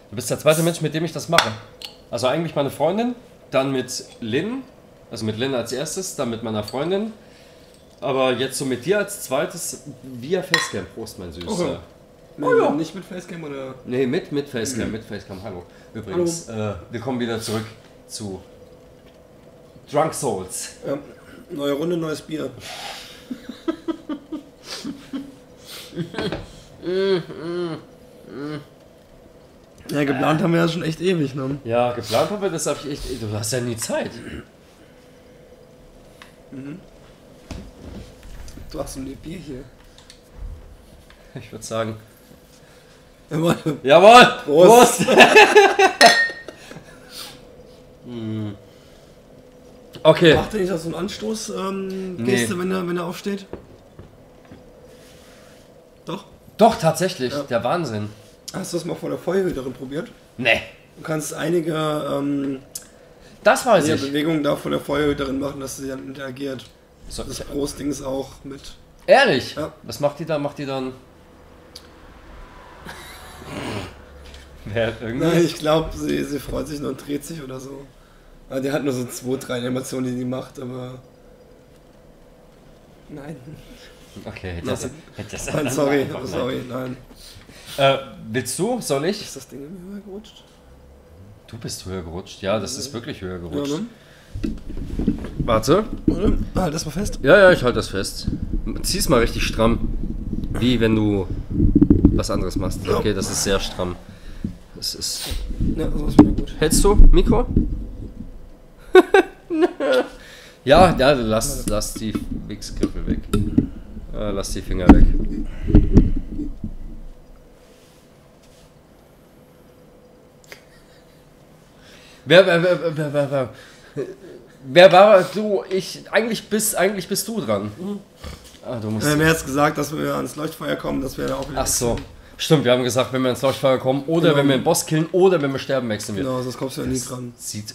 Du bist der zweite Mensch, mit dem ich das mache. Also eigentlich meine Freundin, dann mit Lynn, also mit Lynn als erstes, dann mit meiner Freundin. Aber jetzt so mit dir als zweites via Facecam. Prost, mein Süßer. Okay. Oh ja. Nicht mit Facecam oder? Nee, mit Facecam, mit Facecam. Hallo. Übrigens, wir kommen wieder zurück zu Drunk Souls. Ja. Neue Runde, neues Bier. Ja, geplant haben wir ja schon echt ewig, ne? Ja, geplant haben wir das, hab ich echt. Du hast ja nie Zeit. Du hast ein Bier hier. Ich würde sagen. Jawohl. Jawohl! Prost. Okay. Macht ihr nicht auch so einen Anstoß Nee. Geste, wenn er aufsteht? Doch? Doch, tatsächlich. Ja. Der Wahnsinn. Hast du das mal vor der Feuerhüterin probiert? Nee. Du kannst einige Das weiß ich. Bewegungen da vor der Feuerhüterin machen, dass sie dann interagiert. So, Das Brustding ist auch mit. ehrlich? Ja. Was macht die da? Macht die dann. Wer irgendwie. Nein, ich glaube, sie freut sich nur und dreht sich oder so. Aber die hat nur so 2, 3 Animationen, die macht, aber. Nein. Okay, hätte das Nein, sorry, sorry, nein. Willst du? Soll ich? Ist das Ding immer höher gerutscht? Du bist höher gerutscht. Ja, das ist wirklich höher Ja, gerutscht. ne? Warte. Oder? Halt das mal fest. Ja, ich halte das fest. Zieh's mal richtig stramm. Wie wenn du was anderes machst. Ja. Okay, das ist sehr stramm. Das ist. Ja, so ist wieder gut. Hältst du, Mikro? ja, lass die Wichsgriffel weg. Lass die Finger weg. Wer war du? Eigentlich bist du dran. Ah, du musst. Wir haben jetzt gesagt, dass wir ans Leuchtfeuer kommen, dass wir da auch wieder. Ach so. Stimmt, wir haben gesagt, wenn wir ins Leuchtfeuer kommen oder Genau. wenn wir den Boss killen oder wenn wir sterben, wechseln wir. Genau, sonst kommst du ja nie dran. Sieht.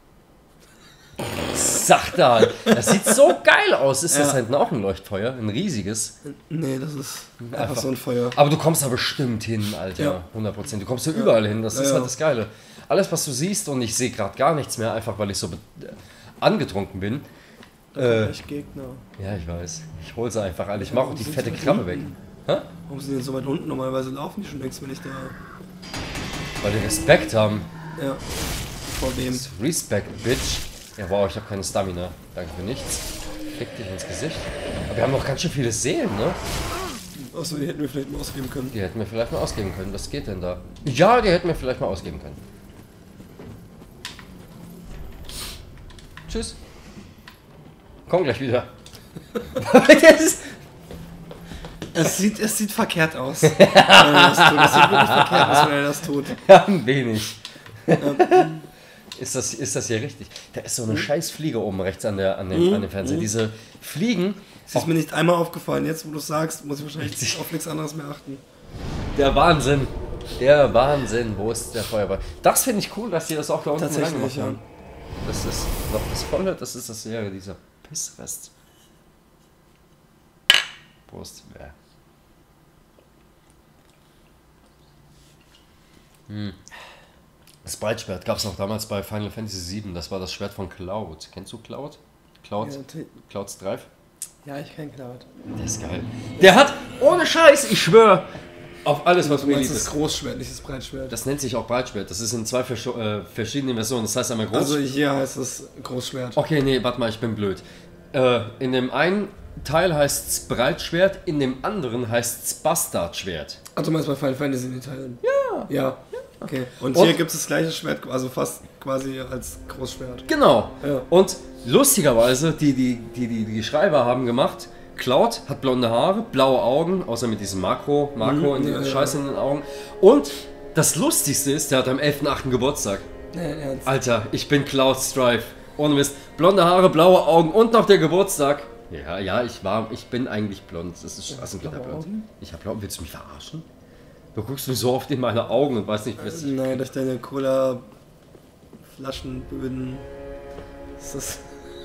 Sagt er halt. Das sieht so geil aus. Ist das Ja. hinten auch ein Leuchtfeuer? Ein riesiges. Nee, das ist einfach so ein Feuer. Aber du kommst da bestimmt hin, Alter. Ja. 100%. Du kommst ja überall hin. Das ist Ja. halt das Geile. Alles, was du siehst, und ich sehe gerade gar nichts mehr, einfach weil ich so angetrunken bin. Echt Gegner. Ja, ich weiß. Ich hol sie einfach alle. Ich mache auch die Warum fette sind sie Krabbe so weg. unten? Hä? Warum sind die denn so weit unten? Normalerweise laufen die schon längst, wenn ich da. Weil die Respekt haben. Ja. Vor wem? Respect, Bitch. Ja, wow, ich habe keine Stamina. Danke für nichts. Fick dich ins Gesicht. Aber wir haben noch ganz schön viele Seelen, ne? Achso, die hätten wir vielleicht mal ausgeben können. Die hätten wir vielleicht mal ausgeben können. Was geht denn da? Ja, die hätten wir vielleicht mal ausgeben können. Tschüss. Komm gleich wieder. Es sieht verkehrt aus. Wenn er das tut. Es sieht wirklich verkehrt aus, wenn er das tut. Ja, ein wenig. Ist das hier richtig? Da ist so eine scheiß Fliege oben rechts an dem Fernseher. Diese Fliegen. Es ist mir nicht einmal aufgefallen. Jetzt, wo du es sagst, muss ich wahrscheinlich auf nichts anderes mehr achten. Der Wahnsinn. Der Wahnsinn. Wo ist der Feuerball? Das finde ich cool, dass die das auch da unten Tatsächlich, reingemacht ja. haben. Das ist noch das Volle, das ist das Leere, dieser Pissrest. Prost. Ja. Das Breitschwert gab es auch damals bei Final Fantasy VII. Das war das Schwert von Cloud. Kennst du Cloud? Cloud's Drive? Ja, ich kenn Cloud. Der ist geil. Der hat, ohne Scheiß, ich schwöre, auf alles, was Du mir meinst lieb das ist. Großschwert, nicht das Breitschwert. Das nennt sich auch Breitschwert. Das ist in zwei verschiedenen Versionen. Das heißt einmal groß. Also hier heißt es Großschwert. Okay, nee, warte mal, ich bin blöd. In dem einen Teil heißt es Breitschwert, in dem anderen heißt es Bastardschwert. Ach, du meinst bei Final Fantasy in den Teilen? Ja. Ja. Okay. Und Und- hier gibt es das gleiche Schwert, also fast quasi als Großschwert. Genau. Ja. Und lustigerweise, die Schreiber haben gemacht, Cloud hat blonde Haare, blaue Augen, außer mit diesem Makro in den ja, Scheiße in den Augen. Und das Lustigste ist, der hat am 11.8. Geburtstag. Ernst. Alter, ich bin Cloud Strife. Ohne Mist. Blonde Haare, blaue Augen und noch der Geburtstag. Ja, ich bin eigentlich blond. Das ist blaue Augen? Ich hab blaue. Willst du mich verarschen? Du guckst mir so oft in meine Augen und weißt nicht, was ich. Nein, durch deine Cola Flaschenböden ist das.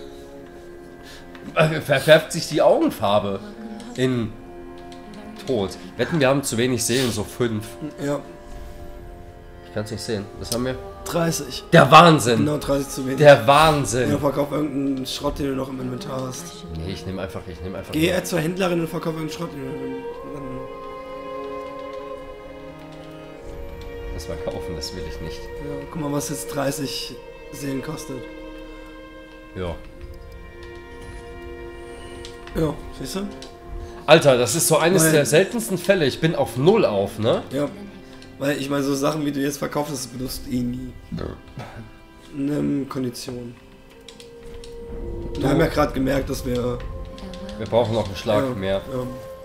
Verfärbt sich die Augenfarbe in Tod. Wetten, wir haben zu wenig Seelen, so 5. Ja. Ich kann es nicht sehen. Was haben wir? 30. Der Wahnsinn! Genau, 30 zu wenig. Der Wahnsinn! Ja, verkauf irgendeinen Schrott, den du noch im Inventar hast. Nee, ich nehme einfach. Geh zur Händlerin und verkauf irgendeinen Schrott. Das verkaufen, das will ich nicht. Ja, guck mal, was jetzt 30 Seelen kostet. Ja. Ja, siehst du? Alter, das ist so eines der seltensten Fälle. Ich bin auf 0 auf, ne? Ja. Weil ich meine, so Sachen, wie du jetzt verkaufst, das benutzt eh nie. Kondition. Wir haben ja gerade gemerkt, dass wir... Wir brauchen noch einen Schlag mehr. Ja.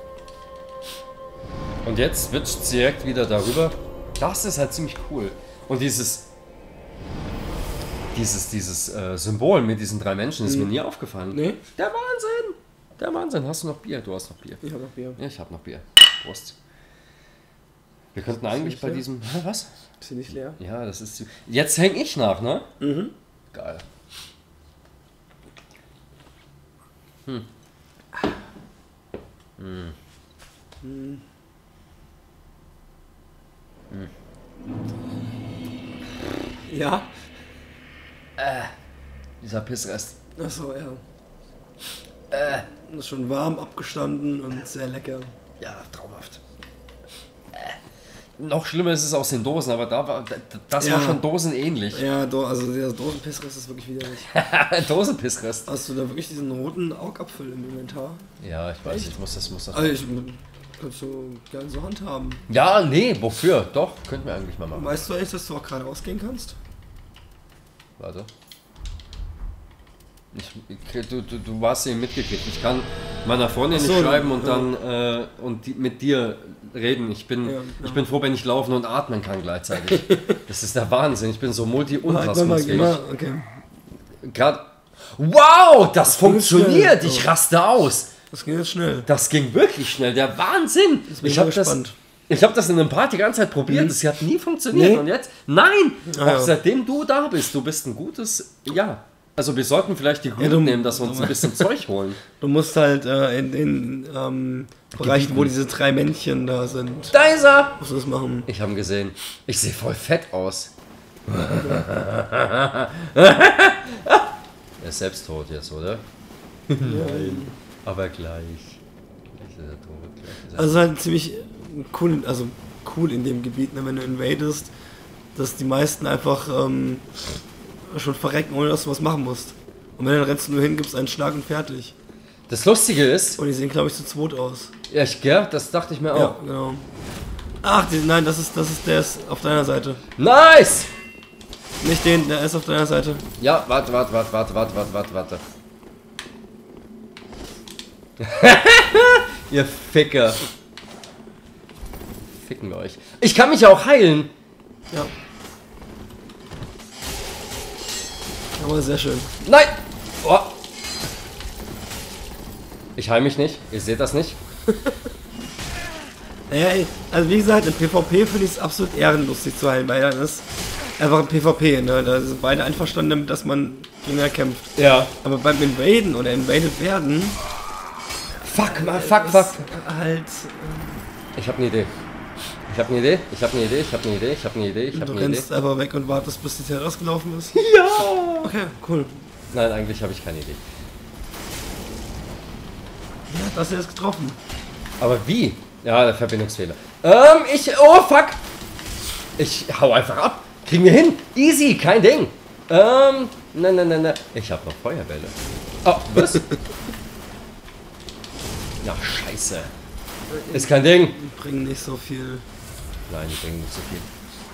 Und jetzt switcht direkt wieder darüber. Das ist halt ziemlich cool. Und dieses Symbol mit diesen 3 Menschen ist mir nie aufgefallen. Nee? Der Wahnsinn! Der Wahnsinn. Hast du noch Bier? Du hast noch Bier. Ich habe noch Bier. Ja, ich habe noch Bier. Prost. Wir könnten eigentlich bei diesem... Hä, was? Ist hier nicht leer? Ja, das ist... Jetzt häng ich nach, ne? Mhm. Geil. Ja? Dieser Pissrest. Achso, ja. Das ist schon warm, abgestanden und sehr lecker. Ja, traumhaft. Noch schlimmer ist es aus den Dosen, aber das war schon dosenähnlich. Ja, also der Dosenpissrest ist wirklich widerlich. Dosenpissrest. Hast du da wirklich diesen roten Augapfel im Inventar? Ja, ich weiß, ich muss das. Also kannst du gerne so handhaben. Ja, nee, wofür? Doch, könnten wir eigentlich mal machen. Weißt du eigentlich, dass du auch gerade ausgehen kannst? Warte. Du warst eben mitgekriegt. Ich kann meiner Freundin nicht schreiben und dann mit dir reden. Ich bin froh, wenn ich laufen und atmen kann gleichzeitig. Das ist der Wahnsinn. Ich bin so multi-unfassungsfähig. Okay. Gerade. Wow, das funktioniert. Ich raste aus. Das ging jetzt schnell. Das ging wirklich schnell. Der Wahnsinn. Ich habe das in einem Part die ganze Zeit probiert. Das hat nie funktioniert. Nee. Und jetzt? Nein! Auch seitdem du da bist. Du bist ein gutes... Ja. Also wir sollten vielleicht die Group nehmen, dass wir uns ein bisschen Zeug holen. Du musst halt in den Bereichen, wo diese 3 Männchen da sind. Da ist er! Musst du das machen. Ich habe ihn gesehen. Ich sehe voll fett aus. Er ist selbst tot jetzt, oder? Nein. Aber gleich. Also halt ziemlich cool in dem Gebiet, ne, wenn du invadest, dass die meisten einfach schon verrecken, ohne dass du was machen musst. Und wenn dann rennst du nur hin, gibst einen Schlag und fertig. Das Lustige ist... Und die sehen, glaube ich, zu zweit aus. Ja, das dachte ich mir auch. Ja, genau. Ach, nein, der ist auf deiner Seite. Nice! Nicht den, der ist auf deiner Seite. Ja, warte. Ihr Ficker. Ficken wir euch. Ich kann mich auch heilen. Ja. Aber sehr schön. Nein! Oh. Ich heile mich nicht. Ihr seht das nicht. Naja, also wie gesagt, im PvP finde ich es absolut ehrenlustig zu heilen, weil dann ist einfach ein PvP, ne? Da sind beide einverstanden damit, dass man gegeneinander kämpft. Ja. Aber beim Invaden oder invaded werden... Fuck. Halt... Ich habe eine Idee. Du rennst einfach weg und wartest, bis die Zeit ausgelaufen ist? Ja! Okay, cool. Nein, eigentlich habe ich keine Idee. Ja, das ist getroffen. Aber wie? Ja, der Verbindungsfehler. Oh fuck! Ich hau einfach ab. Kriegen wir hin. Easy, kein Ding. Nein. Ich habe noch Feuerbälle. Oh, was? Ja, scheiße. Ist kein Ding. Die bringen nicht so viel. Nein, die bringen nicht so viel.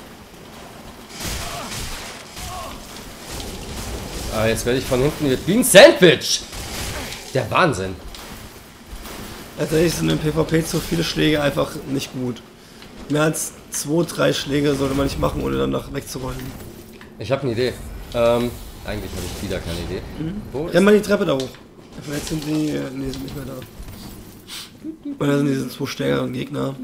Ah, jetzt werde ich von hinten wie ein Sandwich. Der Wahnsinn. Tatsächlich sind im PvP zu viele Schläge einfach nicht gut. Mehr als 2, 3 Schläge sollte man nicht machen, ohne danach wegzurollen. Ich habe eine Idee. Eigentlich habe ich wieder keine Idee. Wo Renn mal die Treppe da hoch. Vielleicht sind die... Nee, sind nicht mehr da. Oder sind diese 2 stärkeren Gegner.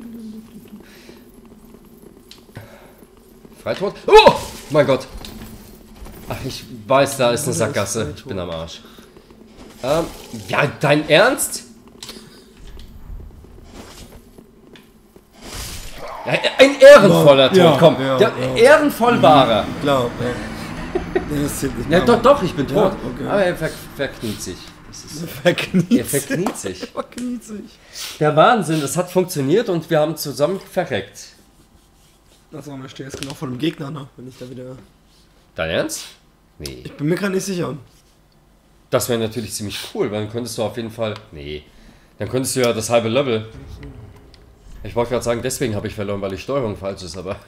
Freitod? Oh! Mein Gott. Ach, ich weiß, da ist eine Sackgasse. Ich bin am Arsch. Ja, dein Ernst? Ein ehrenvoller Tod, Ja, komm. ja, Der ja. ehrenvoll war er. Klar, ja. Nee, das zählt nicht Ja, mehr. doch, ich bin tot. Ja, okay. Aber er verkniet sich. Das ist, Verkniet er verkniet sich. Verkniet sich. Der Wahnsinn, das hat funktioniert und wir haben zusammen verreckt. Achso, ich stehe jetzt genau vor dem Gegner, ne? Wenn ich da wieder. Dein Ernst? Nee. Ich bin mir gerade nicht sicher. Das wäre natürlich ziemlich cool, weil dann könntest du auf jeden Fall... Nee. Dann könntest du ja das halbe Level... Ich wollte gerade sagen, deswegen habe ich verloren, weil die Steuerung falsch ist, aber...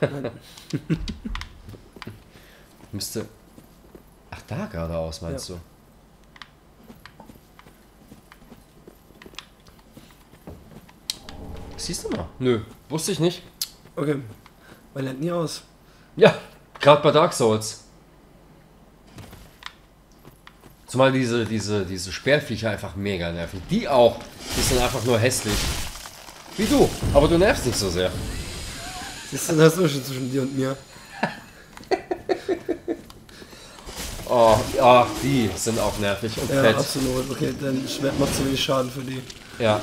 Müsste... Ach, da geradeaus meinst du? Siehst du mal? Nö, wusste ich nicht. Okay. Man lernt nie aus. Ja, gerade bei Dark Souls. Zumal diese Speerviecher einfach mega nerven. Die auch, die sind einfach nur hässlich. Wie du, aber du nervst nicht so sehr. Siehst du, das ist Unterschied zwischen dir und mir. Oh, ja, die sind auch nervig und Ja, fett. absolut. Okay, dein Schwert macht zu wenig Schaden für die. Ja.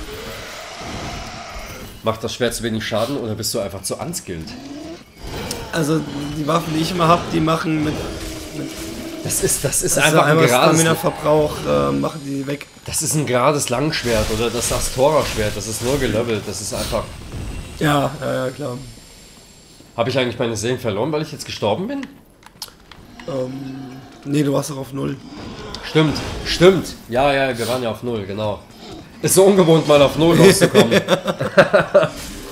Macht das Schwert zu wenig Schaden oder bist du einfach zu unskilled? Also, die Waffen, die ich immer habe, die machen mit Das ist also einfach ein einmal gerades... Stamina-Verbrauch, machen die weg. Das ist ein gerades Langschwert oder das Astora-Schwert. Das ist nur gelevelt. Das ist einfach... Ja, klar. Habe ich eigentlich meine Seelen verloren, weil ich jetzt gestorben bin? Nee, du warst doch auf 0. Stimmt. Ja, wir waren ja auf 0, genau. Ist so ungewohnt, mal auf 0 rauszukommen. Ja,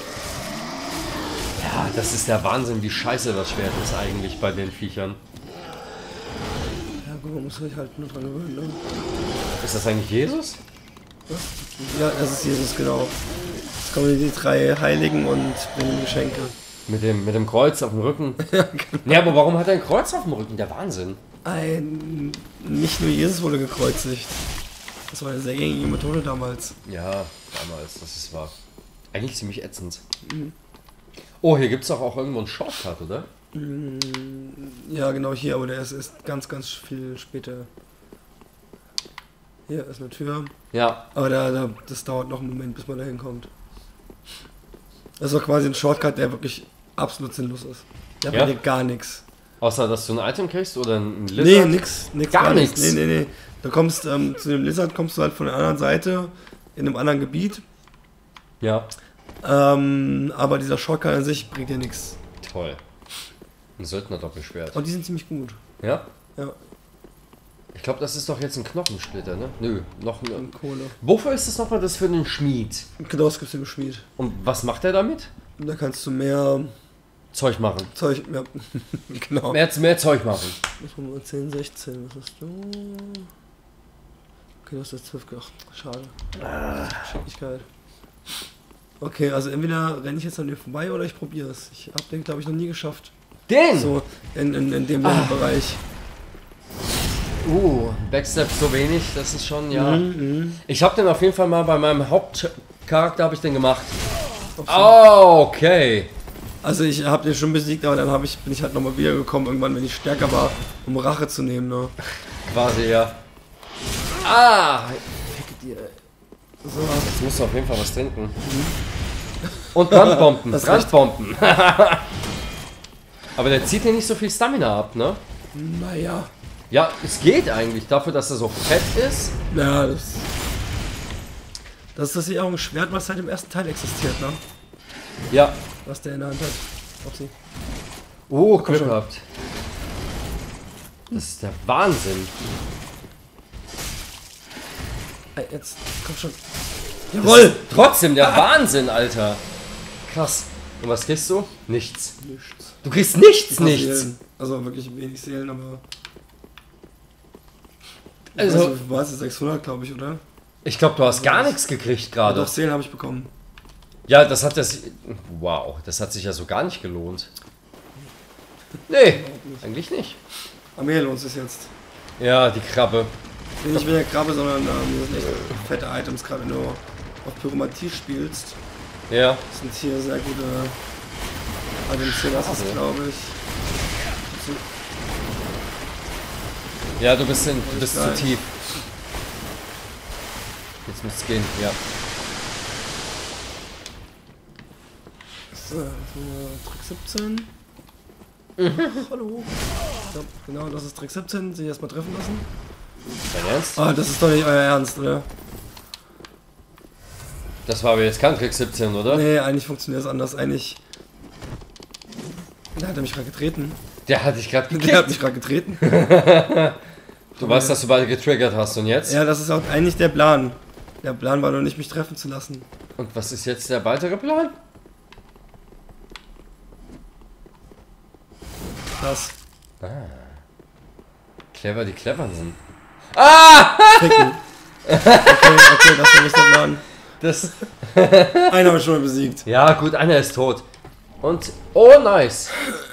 das ist der Wahnsinn, wie scheiße das Schwert ist eigentlich bei den Viechern. Ja, gut, man muss sich halt nur dran gewöhnen, ne? Ist das eigentlich Jesus? Ja, das ist Jesus, genau. Jetzt kommen die 3 Heiligen und bringen Geschenke. Mit dem Kreuz auf dem Rücken. Ja, genau. Ja, aber warum hat er ein Kreuz auf dem Rücken? Der Wahnsinn. Nicht nur Jesus wurde gekreuzigt. Das war eine sehr gängige Methode damals. Ja, damals, das ist wahr. Eigentlich ziemlich ätzend. Oh, hier gibt es auch irgendwo einen Shortcut, oder? Ja, genau hier, aber der ist ganz, ganz viel später. Hier ist eine Tür. Ja. Aber das dauert noch einen Moment, bis man da hinkommt. Das ist doch quasi ein Shortcut, der wirklich absolut sinnlos ist. Der Ja? hat dir gar nichts. Außer, dass du ein Item kriegst oder ein Lizard? Nee, nix. Gar nichts? Nee. Du kommst zu dem Lizard, kommst du halt von der anderen Seite, in einem anderen Gebiet. Ja. Aber dieser Shortcut an sich bringt dir nichts. Toll. Ein Söldner-Doppelschwert. Und die sind ziemlich gut. Ja? Ja, Ich glaube, das ist doch jetzt ein Knochensplitter, ne? Nö, noch ein... und Kohle. Wofür ist das nochmal? Das ist für den Schmied. Genau, das gibt's im Schmied. Und was macht er damit? Und da kannst du mehr Zeug machen. Zeug, ja, genau. Mehr Zeug machen. Muss man mal 10, 16, was hast du? Okay, du hast jetzt 12 gemacht. Schade. Schicklichkeit. Okay, also entweder renne ich jetzt an dir vorbei oder ich probiere es. Ich habe den, glaube ich, noch nie geschafft. Den! So, in dem Bereich. Backstep so wenig, das ist schon, ja. Ich habe den auf jeden Fall mal bei meinem Hauptcharakter habe ich den gemacht. Oh, okay. Also ich habe den schon besiegt, aber dann bin ich halt nochmal wiedergekommen, irgendwann, wenn ich stärker war, um Rache zu nehmen, ne? Quasi, ja. Ah! So, Jetzt musst du auf jeden Fall was trinken. Und Brandbomben. Das Brandbomben. Aber der zieht dir nicht so viel Stamina ab, ne? naja. Ja, es geht eigentlich dafür, dass er so fett ist. Ja, das ist ja auch ein Schwert, was seit dem ersten Teil existiert, ne? Ja. Was der in der Hand hat. Auf sie. Oh, Komm Glück schon. gehabt. Das ist der Wahnsinn. Ey, jetzt, komm schon. Das Jawohl! ist trotzdem der Wahnsinn, Alter. Krass. Und was kriegst du? Nichts. Nichts. Du kriegst nichts, Ein paar nichts. Seelen. Also wirklich wenig Seelen, aber... Also, war es 600, glaube ich, oder? ich glaube, du hast gar nichts gekriegt Ja, gerade. doch, Seelen habe ich bekommen. Ja, das hat das. Wow, das hat sich ja so gar nicht gelohnt. Nee, eigentlich nicht. Aber mir lohnt es jetzt. Ja, die Krabbe. Nicht mit der Krabbe, sondern das sind echt fette Items, gerade wenn du auf Pyromantie spielst. Ja. Das sind hier sehr gute Items, hier, das ist, glaube ich. Ja, du bist zu Geil. tief. Jetzt muss es gehen, ja. So, Trick 17. Hallo. So, genau, das ist Trick 17. Sich erstmal treffen lassen. Dein Ernst? Ah, das ist doch nicht euer Ernst, oder? Das war aber jetzt kein Trick 17, oder? Nee, eigentlich funktioniert es anders. Eigentlich. Da hat er mich gerade getreten. Der hat dich gerade Der hat gekickt. mich gerade getreten. Du weißt, dass du beide getriggert hast und jetzt? Ja, das ist auch eigentlich der Plan. Der Plan war nur nicht, mich treffen zu lassen. Und was ist jetzt der weitere Plan? Das. Clever, die clevern sind. Ficken. Okay, das war nicht der Plan. Das. Einen habe ich schon mal besiegt. Ja, gut, einer ist tot. Und. Oh, nice.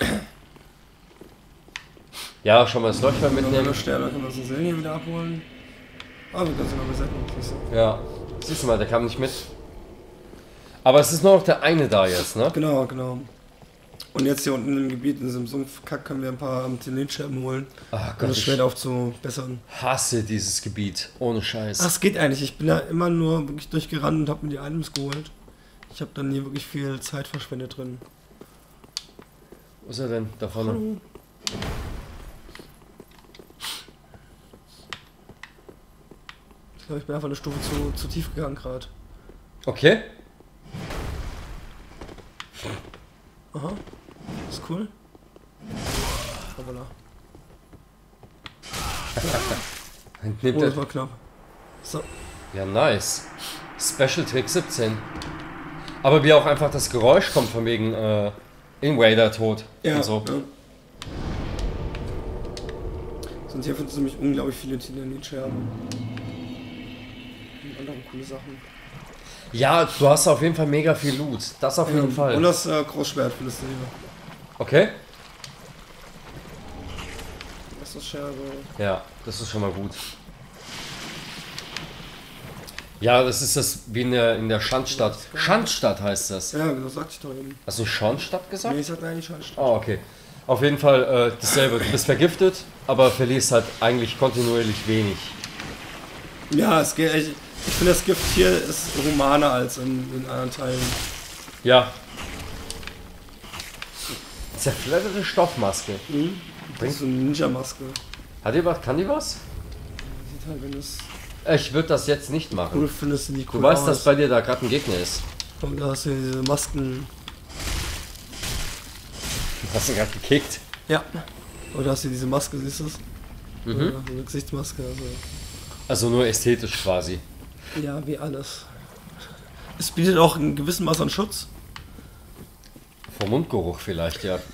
Ja, schon mal das Leuchtfeuer Wenn wir mitnehmen. noch sterben, dann können wir uns den Seelen hier wieder abholen. Ah, wir können sie noch resetten. Siehst du. Ja. Siehst du mal, der kam nicht mit. Aber es ist nur noch der eine da jetzt, ne? Genau, genau. Und jetzt hier unten im Gebiet, in diesem Sumpfkack, können wir ein paar Amtilinscherben holen, Ach um Gott, das ich Schwert aufzubessern. hasse dieses Gebiet. Ohne Scheiß. Ach, es geht eigentlich. Ich bin da immer nur wirklich durchgerannt und habe mir die Items geholt. Ich habe dann nie wirklich viel Zeit verschwendet drin. Wo ist er denn? Da vorne. Hallo. Ich glaube, ich bin einfach eine Stufe zu tief gegangen gerade. Okay. Aha. Ist cool. Hoppala. Nimmt Oh, das er. war knapp. So. Ja, nice. Special Trick 17. Aber wie auch einfach das Geräusch kommt von wegen Invader tot. Und so. Ja. Sonst hier findest du nämlich unglaublich viele Titanietscherben. Und andere coole Sachen. Ja, du hast auf jeden Fall mega viel Loot. Das auf jeden Fall. Und das Großschwert findest du hier. Okay. Das ist Scherbe. Ja, das ist schon mal gut. Ja, das ist das wie in der Schandstadt. Schandstadt heißt das. Ja, das sagte ich doch eben. Hast du Schornstadt gesagt? Nee, ich sagte eigentlich schon. Oh, okay. Auf jeden Fall dasselbe. Du bist vergiftet, aber verlierst halt eigentlich kontinuierlich wenig. Ja, es geht. Ich finde, das Gift hier ist humaner als in anderen Teilen. Ja. Zerfledderte Stoffmaske. Das ist so eine Ninja-Maske. Hat die was? Kann die was? Sieht halt, wenn du es Ich würde das jetzt nicht machen. cool findest, sieht die Du cool weißt, aus. dass bei dir da gerade ein Gegner ist. Und da hast du diese Masken. Du hast ihn gerade gekickt. Ja. Oder hast du diese Maske, siehst du es? Mhm. Ja, so eine Gesichtsmaske. Also nur ästhetisch quasi. Ja, wie alles. Es bietet auch einen gewissen Maß an Schutz. Vom Mundgeruch vielleicht, ja.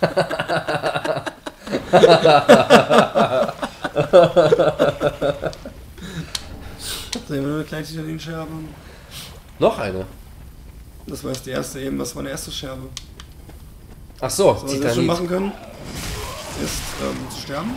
Sehen wir eine kleine Titaninscherbe. Noch eine. Das war jetzt die erste eben, das war eine erste Scherbe. Ach so, So, was wir jetzt schon Titanit. machen können, ist zu sterben.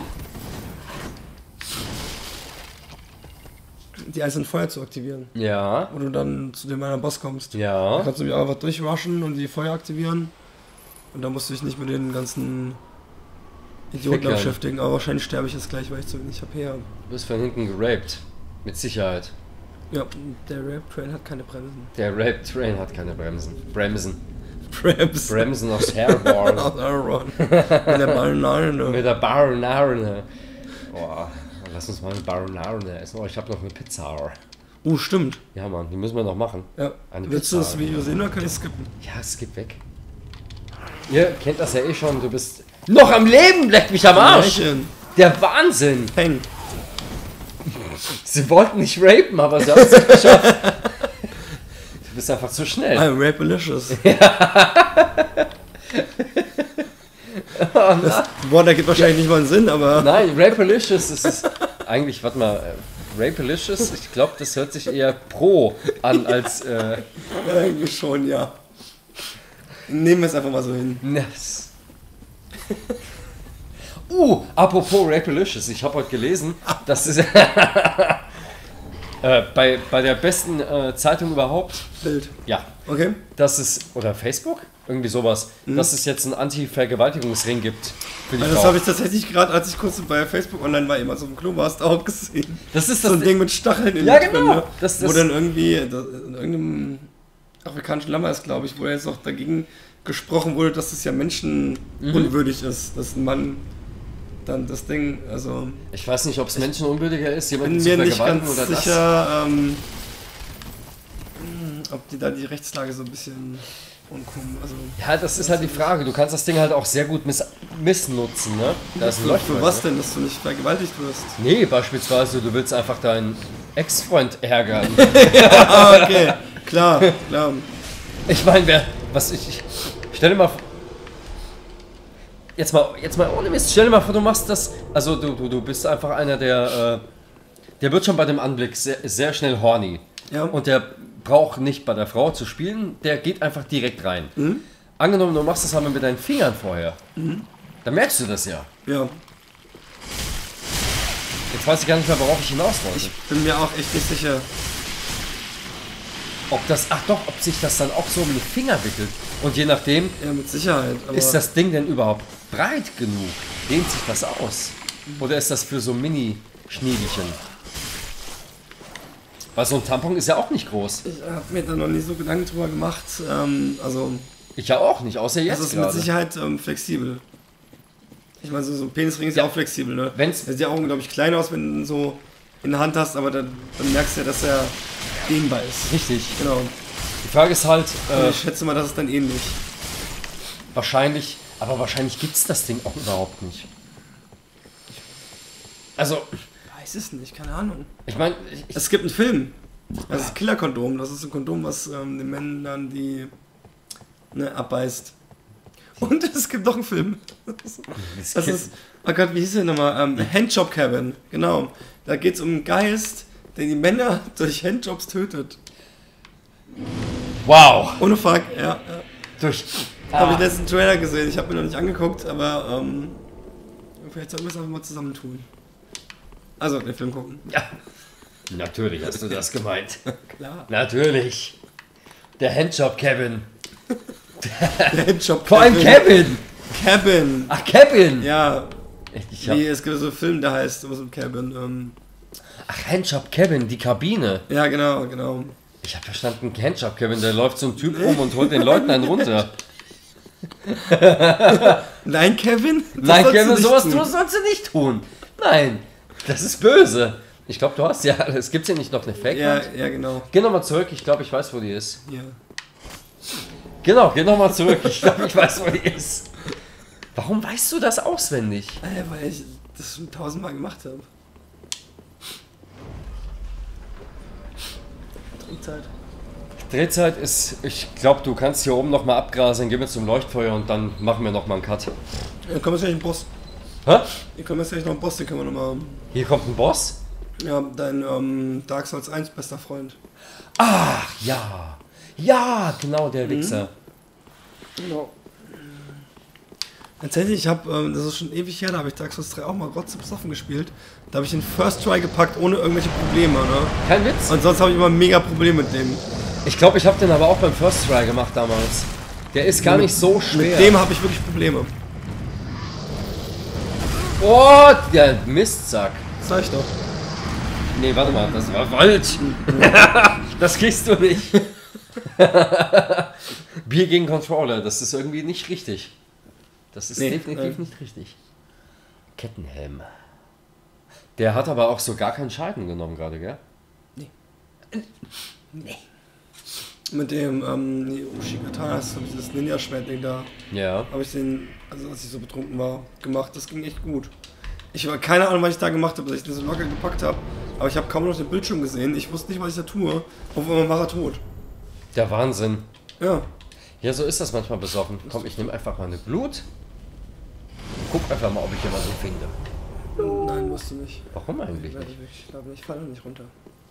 Die einzelnen Feuer zu aktivieren. Ja, Wo du dann zu dem anderen Boss kommst. Da ja. kannst du mich einfach durchrushen und die Feuer aktivieren. Und dann musst du dich nicht mit den ganzen Idioten Fickern. beschäftigen. Aber wahrscheinlich sterbe ich jetzt gleich, weil ich zu wenig HP habe. Du bist von hinten geraped. Mit Sicherheit. Ja, der Rap-Train hat keine Bremsen. Der Rape-Train hat keine Bremsen. Bremsen. Bremsen. Bremsen aufs Hairborn. Mit der Banane. Mit der Baronarne. Boah, lass uns mal eine Baronarne essen. Oh, ich habe noch eine Pizza. Stimmt. Ja, Mann, die müssen wir noch machen. Ja. Eine Willst du Pizza. das Video sehen oder kann ich skippen? Ja, es geht weg. Ihr kennt das ja eh schon, du bist noch am Leben, leck mich am Arsch! Märchen. Der Wahnsinn! Peng. Sie wollten nicht rapen, aber sie haben es nicht geschafft. Du bist einfach zu schnell. I'm Rapalicious. Boah, da gibt wahrscheinlich nicht mal einen Sinn, aber. Nein, Rapalicious ist eigentlich, warte mal, Rapalicious, ich glaube, das hört sich eher pro an als Ja, irgendwie schon, ja. Nehmen wir es einfach mal so hin. Nice. Apropos Rapalicious, ich habe heute gelesen, dass es bei der besten Zeitung überhaupt, Bild. ja, Okay. dass es, oder Facebook? Irgendwie sowas, dass es jetzt einen Anti-Vergewaltigungsring gibt für die Also das Frau. habe ich tatsächlich gerade, als ich kurz bei Facebook online war, immer so im Klo warst, auch gesehen. Das ist So das ein Ding mit Stacheln in Ja, der genau. ne? Das- Wo das- dann irgendwie, in irgendeinem afrikanischen Land ist, glaube ich, wo er jetzt auch dagegen gesprochen wurde, dass es ja menschenunwürdig ist, dass ein Mann dann das Ding, also... Ich weiß nicht, ob es menschenunwürdiger ist, Ich jemanden bin zu mir nicht vergewaltigen ganz oder sicher, ob die da die Rechtslage so ein bisschen unkommen. Also, Ja, das ist halt die Frage. Du kannst das Ding halt auch sehr gut missnutzen, ne? Da ist ein für Leuchtfeuer, was ne? denn, dass du nicht vergewaltigt wirst? Nee, beispielsweise, du willst einfach deinen Ex-Freund ärgern. Ah, okay, klar. Ich meine, ich stell dir mal jetzt mal ohne Mist, stell dir mal vor, du machst das, also du bist einfach einer, der wird schon bei dem Anblick sehr, sehr schnell horny. Ja. Und der braucht nicht bei der Frau zu spielen, der geht einfach direkt rein. Angenommen, du machst das aber mit deinen Fingern vorher, dann merkst du das ja. Ja, Jetzt weiß ich gar nicht mehr, worauf ich hinaus wollte. ich bin mir auch echt nicht sicher. Ob sich das dann auch so um die Finger wickelt. Und je nachdem, Ja, mit Sicherheit. Aber ist das Ding denn überhaupt breit genug? Dehnt sich das aus? Oder ist das für so Mini-Schniedelchen? Weil so ein Tampon ist ja auch nicht groß. ich habe mir da noch nie so Gedanken drüber gemacht. Also, Ich ja auch nicht, außer es jetzt ist mit gerade. Sicherheit flexibel. Ich meine, so ein Penisring ist ja auch flexibel, ne? Wenn's- Der sieht ja auch unglaublich klein aus, wenn du ihn so in der Hand hast, aber dann merkst du ja, dass er dehnbar ist. Richtig. Genau. Die Frage ist halt, Und ich schätze mal, das ist dann ähnlich. wahrscheinlich gibt es das Ding auch überhaupt nicht. Also, Weiß es nicht, keine Ahnung. ich meine, Es gibt einen Film. Das ist Killer-Kondom. Das ist ein Kondom, was den Männern die abbeißt. Und es gibt noch einen Film. Das ist, oh Gott, wie hieß der nochmal? Handjob Cabin. Genau. Da geht es um einen Geist, der die Männer durch Handjobs tötet. wow. Ohne Fuck, ja. Durch, Habe ich letzten Trailer gesehen. Ich habe mir noch nicht angeguckt, aber vielleicht sollten wir es einfach mal zusammen tun. Also, den Film gucken. ja. Natürlich hast du das gemeint. Klar. Natürlich. Der Handjob Kevin. Der Handjob Vor allem Kevin. Cabin. Ach, Kevin. Ja, Ich hab, es gibt so einen Film, der heißt sowas mit Cabin. ach, Handjob Kevin, die Kabine. Ja, genau. Ich habe verstanden, Handjob Kevin, da läuft so ein Typ rum und holt den Leuten einen runter. Nein, Kevin? Das Nein, sollst du Kevin, nicht sowas tun. sollst du nicht tun. Nein, das ist böse. Ich glaube, du hast ja, es gibt ja nicht noch eine fake Ja, Hand. ja, genau. Geh nochmal zurück, ich glaube, ich weiß, wo die ist. Ja. Genau, geh nochmal zurück, ich glaube, ich weiß, wo die ist. Warum weißt du das auswendig? Weil ich das schon 1000-mal gemacht habe. Drehzeit. Drehzeit ist, ich glaube, du kannst hier oben nochmal abgrasen, gehen wir zum Leuchtfeuer und dann machen wir nochmal einen Cut. Dann kommen wir gleich einen Boss. Hä? Hier kommen jetzt gleich noch einen Boss, den können wir nochmal. Hier kommt ein Boss? Ja, dein Dark Souls 1 bester Freund. Ach, ja. Ja, genau, der Wichser. Genau. Tatsächlich, ich habe, das ist schon ewig her, da habe ich Dark Souls 3 auch mal besoffen gespielt. Da habe ich den First Try gepackt, ohne irgendwelche Probleme, ne? Kein Witz? Und sonst habe ich immer mega Probleme mit dem. Ich glaube, ich habe den aber auch beim First Try gemacht damals. Der ist gar nicht so schwer. Mit dem habe ich wirklich Probleme. Oh, der Mistsack. Das sag ich doch. Nee, warte mal, das war falsch. Das kriegst du nicht. Bier gegen Controller, das ist irgendwie nicht richtig. Das ist definitiv nicht richtig. Kettenhelm. Der hat aber auch so gar keinen Schaden genommen gerade, gell? Nee. Mit dem Ushikatana, das habe ich das Ninja-Schwert-Ding da. Ja. Habe ich den, also als ich so betrunken war, gemacht. Das ging echt gut. Ich habe keine Ahnung, was ich da gemacht habe, dass ich den so locker gepackt habe. Aber ich habe kaum noch den Bildschirm gesehen. Ich wusste nicht, was ich da tue. Auf einmal war er tot. Der Wahnsinn. Ja. Ja, so ist das manchmal besoffen. Komm, ich nehme einfach mal eine Blut. Guck einfach mal, ob ich jemanden finde. Nein, musst du nicht. Warum eigentlich nicht? Ich glaube nicht, ich falle nicht runter.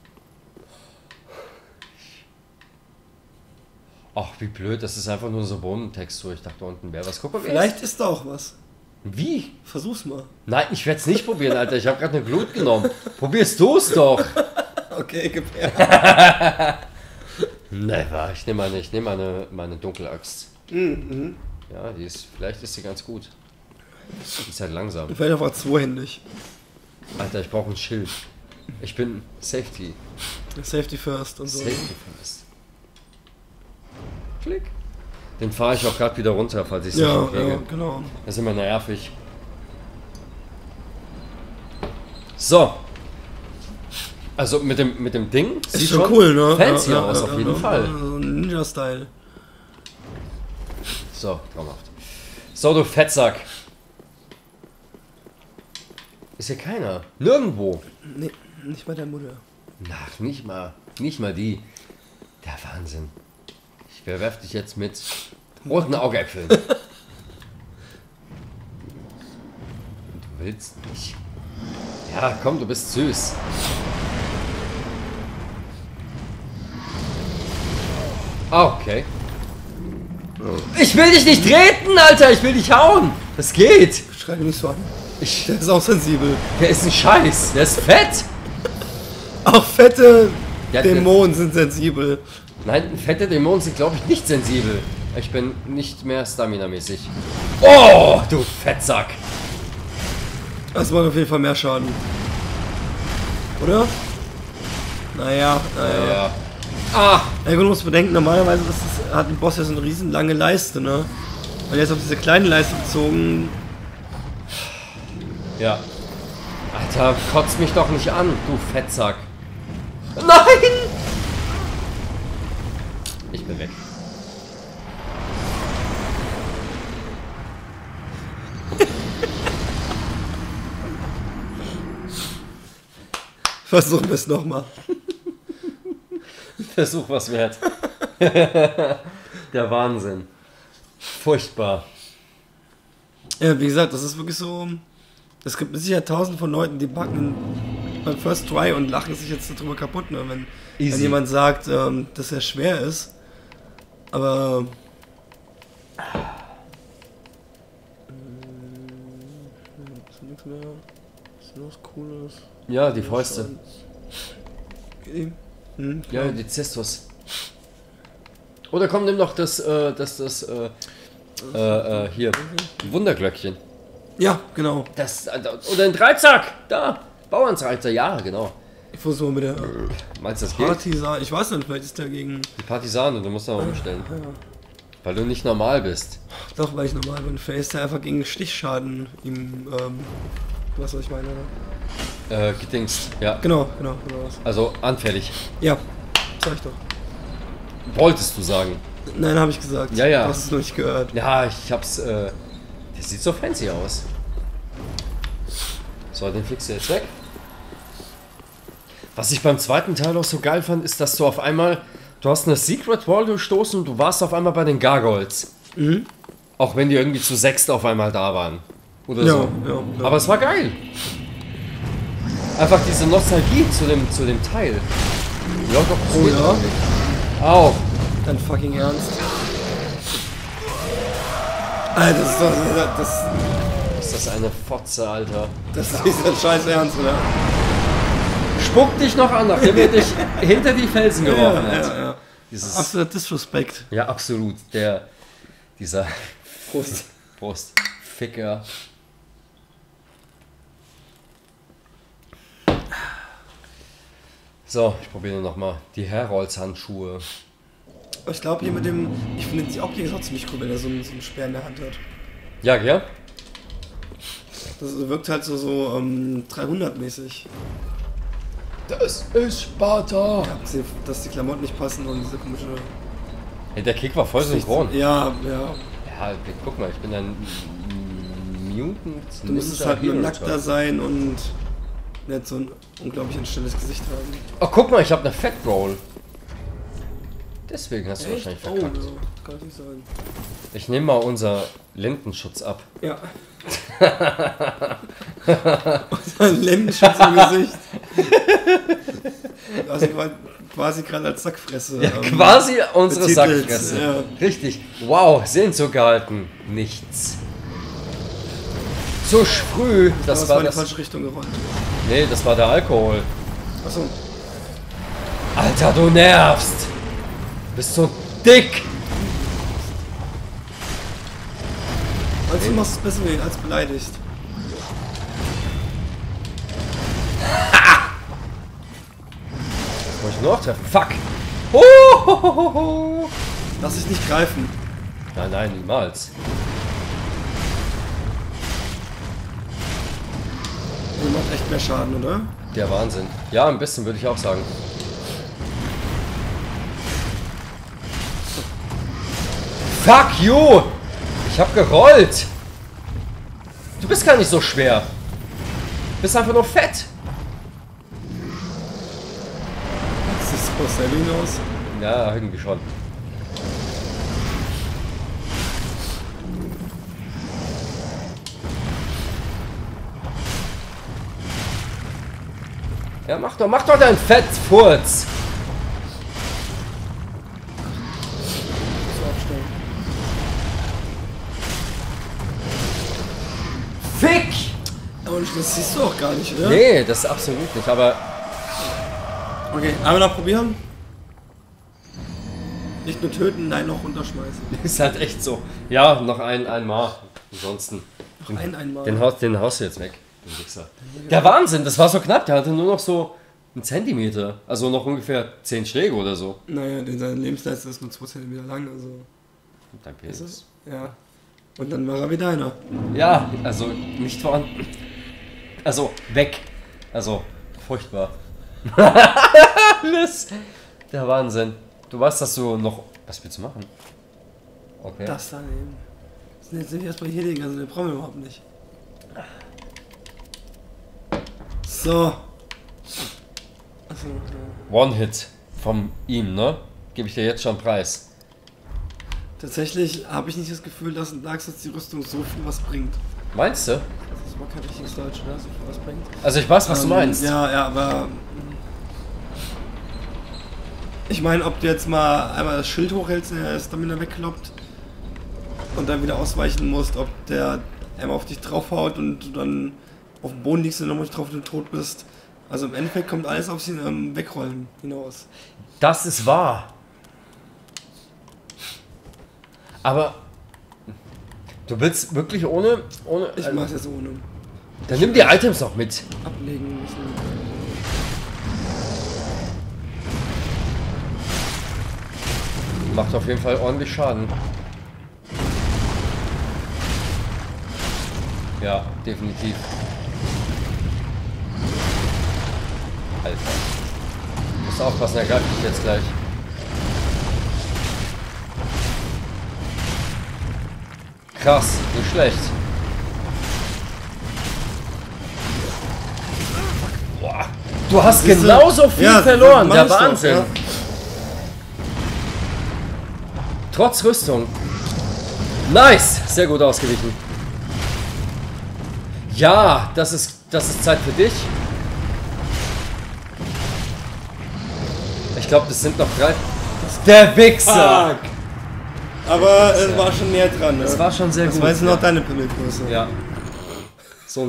Ach, wie blöd, das ist einfach nur so Bohnentextur. Ich dachte, da unten wäre was. Guck mal, Vielleicht ist da auch was. Wie? Versuch's mal. Nein, ich werde es nicht probieren, Alter. Ich habe gerade eine Glut genommen. Probierst du es doch. Okay, gib her. Never. Ich nehme meine Dunkelaxt. Mhm. Ja, vielleicht ist sie ganz gut. Die ist halt langsam. Vielleicht einfach zweihändig. Alter, ich brauche ein Schild. Ich bin Safety. Safety first und so. Safety first. Klick. Den fahre ich auch gerade wieder runter, falls ich es Ja, nicht kriege. ja, genau. Das ist immer nervig. So. Also mit dem Ding Ist schon cool, ne? Fancy aus, auf jeden Fall. So ein Ninja-Style. So, traumhaft. So, du Fettsack. Ist hier keiner. Nirgendwo. Nee, nicht bei der Mutter. Ach, nicht mal die. Der Wahnsinn. Ich bewerf dich jetzt mit roten Augäpfeln. Du willst nicht. Ja, komm, du bist süß. Ah, okay. Ich will dich nicht treten, Alter! Ich will dich hauen! Das geht! Schrei mich nicht so an. Der ist auch sensibel. Der ist ein Scheiß! Der ist fett! Auch fette Ja, Dämonen sind sensibel. Nein, fette Dämonen sind, glaube ich, nicht sensibel. Ich bin nicht mehr Stamina-mäßig. Oh, du Fettsack! Das macht auf jeden Fall mehr Schaden. Oder? Naja. Ja. Ah! Ja, du musst bedenken, normalerweise hat ein Boss ja so eine riesen lange Leiste, ne? Und jetzt auf diese kleine Leiste bezogen. Ja. Alter, kotz mich doch nicht an, du Fettsack. Nein! Ich bin weg. Versuchen wir es nochmal. Versuch was wert. Der Wahnsinn. Furchtbar. Ja, wie gesagt, das ist wirklich so. Es gibt sicher tausend von Leuten, die packen beim First Try und lachen sich jetzt darüber kaputt, ne? Wenn jemand sagt, dass er schwer ist. Aber. Ist nichts mehr. Ist noch was Cooles. Ja, die Fäuste. Okay. Ja, die Zestus. Oder komm, nimm doch das hier, Wunderglöckchen. Ja, genau. Das, oder ein Dreizack, da, Bauernsreiter, ja, genau. Ich versuche mit der Meinst du, das geht? Partisan. Ich weiß nicht, vielleicht ist der gegen. Die Partisane, du musst da umstellen. Ja. Weil du nicht normal bist. Doch, weil ich normal bin. Vielleicht ist der einfach gegen Stichschaden ihm. Was ich meine, oder? Gedingst, ja. Genau. Also anfällig. Ja, sag ich doch. Wolltest du sagen? Nein, habe ich gesagt. Ja, ja. Du hast es noch nicht gehört. Ja, ich hab's, der sieht so fancy aus. So, den fliegst du jetzt weg. Was ich beim zweiten Teil auch so geil fand, ist, dass du auf einmal, du hast eine Secret Wall durchstoßen und du warst auf einmal bei den Gargoyles. Mhm. Auch wenn die irgendwie zu sechst auf einmal da waren. Oder Ja, so. ja. Aber es war geil. Einfach diese Nostalgie zu dem Teil. Ja, doch, das Oh geht ja. eigentlich. Au. Dein fucking Ernst. Alter, das Ist das eine Fotze, Alter. ist dieser scheiß Ernst, oder? Spuck dich noch an, nachdem er dich hinter die Felsen geworfen hat. Ja. Dieses, Absoluter Disrespect. ja, absolut. Dieser Prost. Ficker. So, ich probiere nochmal die Herolds-Handschuhe. Ich glaube hier mit dem. Ich finde die Optik ist auch ziemlich cool, wenn er so einen Speer in der Hand hat. Ja, gell? Das wirkt halt so 300-mäßig. Das ist Sparta! Ja, dass die Klamotten nicht passen und diese komische. Hey, der Kick war voll synchron. Ja. Ja, guck mal, ich bin ein Mutant. Du müsstest halt nur nackter sein und nicht so ein unglaublich entstelltes Gesicht haben. Oh, guck mal, ich habe eine Fat Roll. Deswegen hast du wahrscheinlich verkackt. Oh, das kann nicht sein. Ich nehme mal unser Lendenschutz ab. Ja. Unser Lendenschutz im Gesicht. Also quasi gerade als Sackfresse. Ja, quasi unsere betitelt, Sackfresse. ja. Richtig. Wow, Sehnsucht gehalten. Nichts. Zu früh. Das war in die das. falsche Richtung gerollt. Nee, das war der Alkohol. Achso. Alter, du nervst. Bist so dick. Also du machst es besser als beleidigt. Was muss ich noch treffen? Fuck. Oh. Lass dich nicht greifen. Nein, nein, niemals. Der macht echt mehr Schaden, oder? Der Wahnsinn. Ja, ein bisschen würde ich auch sagen. Fuck you! Ich hab gerollt! Du bist gar nicht so schwer. Du bist einfach nur fett. Das ist Selling aus. Ja, irgendwie schon. Ja, mach doch deinen Fettfurz! So abstellen. Fick! Aber das siehst du auch gar nicht, oder? Nee, das ist absolut nicht, aber Okay, einmal noch probieren. Nicht nur töten, nein, noch runterschmeißen. ist halt echt so. Ja, noch einmal. Ansonsten. Noch einmal. Den haust du jetzt weg, den Wichser. Der Wahnsinn, das war so knapp, der hatte nur noch so einen Zentimeter. Also noch ungefähr 10 Schläge oder so. Naja, seine Lebensleistung ist nur 2 cm lang, also. Dein Ist Penis. es? Ja. Und dann war er wie deiner. Ja, also nicht vorhanden. Also weg. Also furchtbar. Alles. Der Wahnsinn. Du weißt, dass du noch. Was willst du machen? Okay. Das daneben. Jetzt sind wir erstmal hier liegen, also den brauchen wir überhaupt nicht. So. Achso, ja. One-Hit von ihm, ne? Gebe ich dir jetzt schon Preis. Tatsächlich habe ich nicht das Gefühl, dass in Dark Souls die Rüstung so viel was bringt. Meinst du? Das ist mal kein richtiges Deutsch, ne? So viel was bringt. Also ich weiß, was du meinst. Ja, aber. Ich meine, ob du jetzt mal einmal das Schild hochhältst und der Stamina wegkloppt und dann wieder ausweichen musst, ob der einmal auf dich draufhaut und du dann auf dem Boden liegst und nochmal drauf und du tot bist. Also im Endeffekt kommt alles aufs Wegrollen hinaus. Das ist wahr. Aber du willst wirklich ohne. Ich mach's jetzt ohne. Dann nimm die Items noch mit. Ablegen müssen. Macht auf jeden Fall ordentlich Schaden. Ja, definitiv. Alter. Du musst aufpassen, er greift dich jetzt gleich. Krass, nicht schlecht. Boah, du hast genauso viel verloren, der Wahnsinn. Ja. Trotz Rüstung. Nice, sehr gut ausgewichen. Ja, das ist Zeit für dich. Ich glaube, das sind noch 3. Der Wichser! Fuck. Aber es war schon näher dran, ne? Das war schon sehr das gut. war jetzt noch deine Pimmelgröße. Ja. So.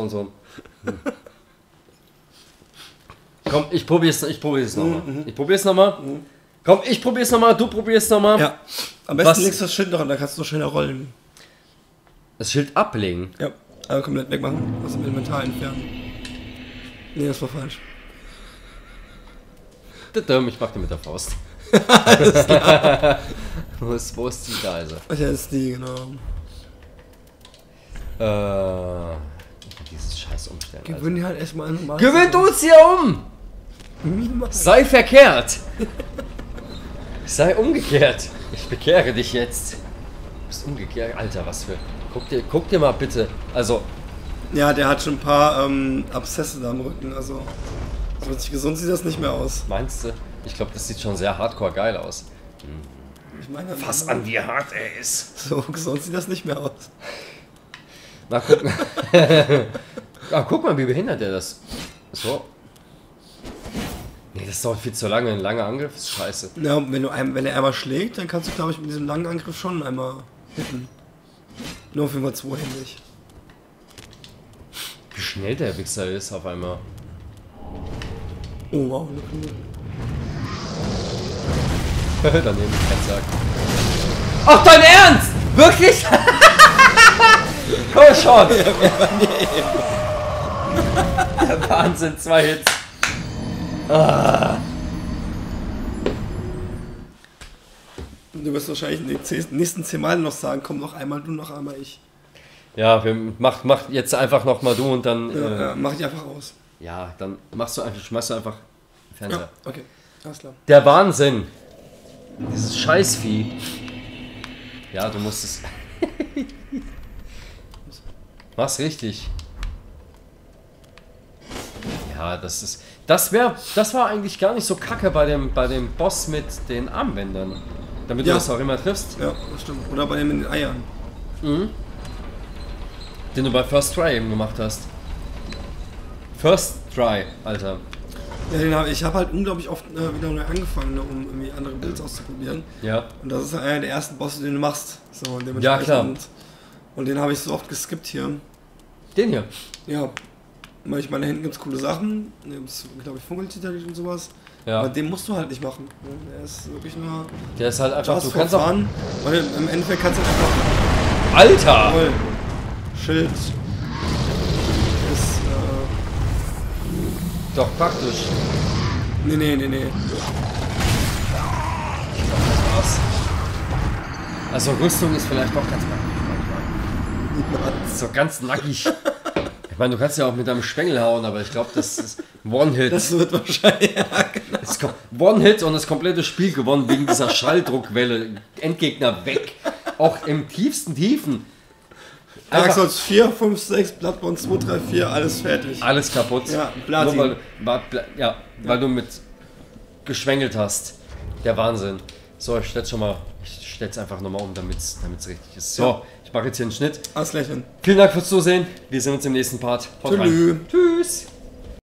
Komm, ich probier's nochmal. Ich probier's nochmal. Komm, ich probier's nochmal, du probierst nochmal. Ja. Am besten Was? legst du das Schild noch an, da kannst du noch schneller rollen. Das Schild ablegen. Ja. Also komplett wegmachen. Aus dem Inventar entfernen. Nee, das war falsch. Ich mach den mit der Faust. Alles klar. Wo ist die da also? Ja, ist die, genau. Dieses scheiß Umstellen. Gewöhn die halt erstmal an normal. Gewöhn du es hier um! Sei verkehrt! Sei umgekehrt! Ich bekehre dich jetzt. Du bist umgekehrt. Alter, was für. Guck dir mal bitte. Also. Ja, der hat schon ein paar Abszesse da am Rücken, also. So richtig gesund sieht das nicht mehr aus. Meinst du? Ich glaube, das sieht schon sehr hardcore geil aus. Ich meine, Fass an, wie hart er ist. so gesund sieht das nicht mehr aus. Na, guck. Guck mal, wie behindert er das. So. Nee, das dauert viel zu lange. Ein langer Angriff ist scheiße. Ja, wenn er einmal schlägt, dann kannst du, glaube ich, mit diesem langen Angriff schon einmal hitten. Nur auf jeden Fall zweihändig. Wie schnell der Wichser ist auf einmal. Oh wow, eine Kugel. Daneben, kein Sack. Ach, dein Ernst? Wirklich? Komm schon! Der Wahnsinn, 2 Hits. Ah. Du wirst wahrscheinlich in den nächsten 10 Mal noch sagen, komm noch einmal du, noch einmal ich. Ja, mach jetzt einfach nochmal du und dann... Ja, mach ich einfach aus. Ja, dann schmeißt du einfach den Fernseher. Ja, okay, alles klar. Der Wahnsinn. Dieses Scheißvieh. Ja, du musst es... Mach's richtig. Ja, das war eigentlich gar nicht so kacke bei dem Boss mit den Armbändern. Damit du das auch immer triffst. Ja, das stimmt. Oder bei dem mit den Eiern. Mhm. Den du bei First Try eben gemacht hast. First Try, Alter. Ja, ich habe halt unglaublich oft wieder neu angefangen, ne, um irgendwie andere Builds auszuprobieren. Ja. Und das ist einer der ersten Bosse, den du machst. So, und ja, klar. Und den habe ich so oft geskippt hier. Den hier? Ja. Ich meine, da hinten gibt es coole Sachen. Da gibt es, glaube ich, Funkeltitanic und sowas. Ja. Aber den musst du halt nicht machen. Der ist wirklich nur... Der ist halt einfach... Du kannst fahren, weil im Endeffekt kannst du einfach... Alter! Voll. Schild. Ist... Doch, praktisch. Nee. Was? Also Rüstung ist vielleicht doch ganz nackig manchmal. So ganz nackig. Ich meine, du kannst ja auch mit deinem Schwengel hauen, aber ich glaube, das ist One-Hit. Das wird wahrscheinlich, ja, genau. One-Hit und das komplette Spiel gewonnen wegen dieser Schalldruckwelle. Endgegner weg. Auch im tiefsten Tiefen. Dark Souls 4, 5, 6, Bloodborne 2, 3, 4, alles fertig. Alles kaputt. Ja, Platin. Nur weil du mit geschwängelt hast. Der Wahnsinn. So, ich stell's einfach nochmal um, damit's richtig ist. So, ja. Ich mache jetzt hier einen Schnitt. Alles lächeln. Vielen Dank fürs Zusehen. Wir sehen uns im nächsten Part. Haut rein. Tschüss.